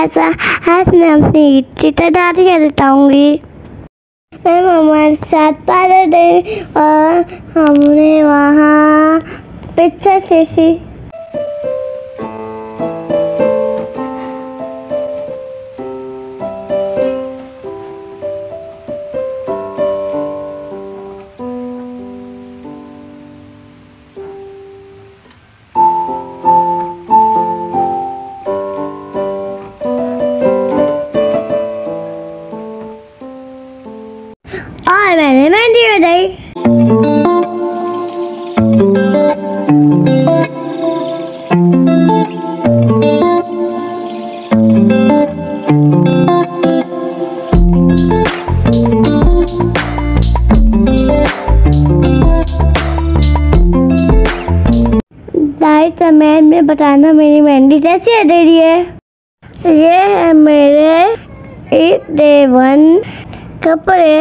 ऐसा आज मैं अपनी ईद की तैयारियाँ बताऊंगी। मैं हमारे साथ पहले दिन और हमने वहाँ पिज्जा सीखी। और मैंने मेहंदी लगाई। गाइस कमेंट में बताना मेरी मेहंदी कैसी लग रही है। ये है मेरे ईद डे 1 कपड़े।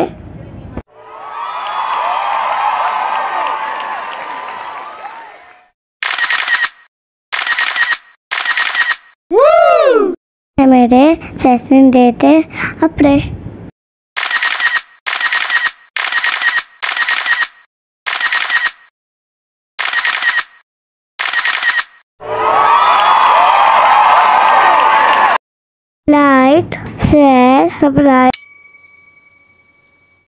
मेरे सेशन देते कपड़े। Like share subscribe.